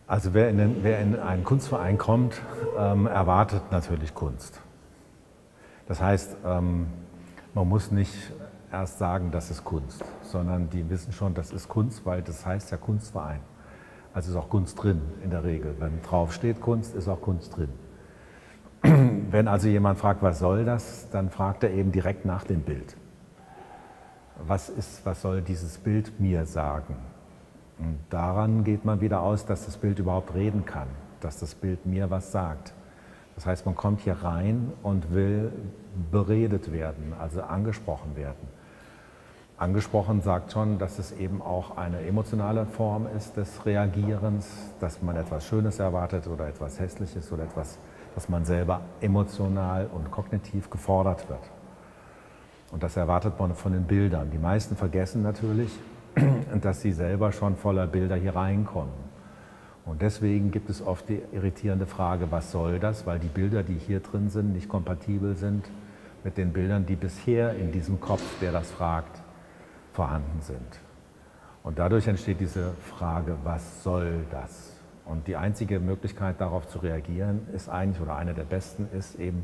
Also wer in einen Kunstverein kommt, erwartet natürlich Kunst. Das heißt, man muss nicht erst sagen, das ist Kunst, sondern die wissen schon, das ist Kunst, weil das heißt ja Kunstverein. Also ist auch Kunst drin in der Regel. Wenn drauf steht Kunst, ist auch Kunst drin. Wenn also jemand fragt, was soll das, dann fragt er eben direkt nach dem Bild. Was soll dieses Bild mir sagen? Und daran geht man wieder aus, dass das Bild überhaupt reden kann, dass das Bild mir was sagt. Das heißt, man kommt hier rein und will beredet werden, also angesprochen werden. Angesprochen sagt schon, dass es eben auch eine emotionale Form ist des Reagierens, dass man etwas Schönes erwartet oder etwas Hässliches oder etwas, dass man selber emotional und kognitiv gefordert wird. Und das erwartet man von den Bildern. Die meisten vergessen natürlich, dass sie selber schon voller Bilder hier reinkommen. Und deswegen gibt es oft die irritierende Frage, was soll das? Weil die Bilder, die hier drin sind, nicht kompatibel sind mit den Bildern, die bisher in diesem Kopf, der das fragt, vorhanden sind. Und dadurch entsteht diese Frage, was soll das? Und die einzige Möglichkeit, darauf zu reagieren, ist eigentlich, oder eine der besten, ist eben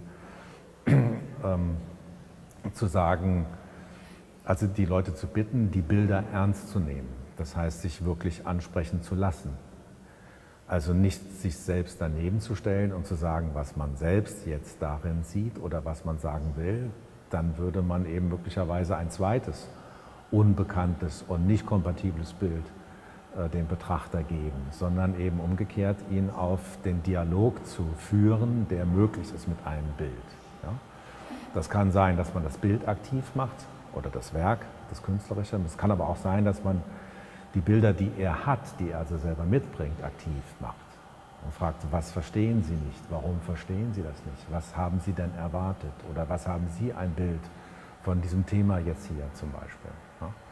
zu sagen, also die Leute zu bitten, die Bilder ernst zu nehmen. Das heißt, sich wirklich ansprechen zu lassen. Also nicht sich selbst daneben zu stellen und zu sagen, was man selbst jetzt darin sieht oder was man sagen will, dann würde man eben möglicherweise ein zweites, unbekanntes und nicht kompatibles Bild dem Betrachter geben, sondern eben umgekehrt ihn auf den Dialog zu führen, der möglich ist mit einem Bild. Ja? Das kann sein, dass man das Bild aktiv macht oder das Werk, das Künstlerische. Es kann aber auch sein, dass man die Bilder, die er hat, die er also selber mitbringt, aktiv macht. Und fragt, was verstehen Sie nicht? Warum verstehen Sie das nicht? Was haben Sie denn erwartet? Oder was haben Sie ein Bild von diesem Thema jetzt hier zum Beispiel? Ja?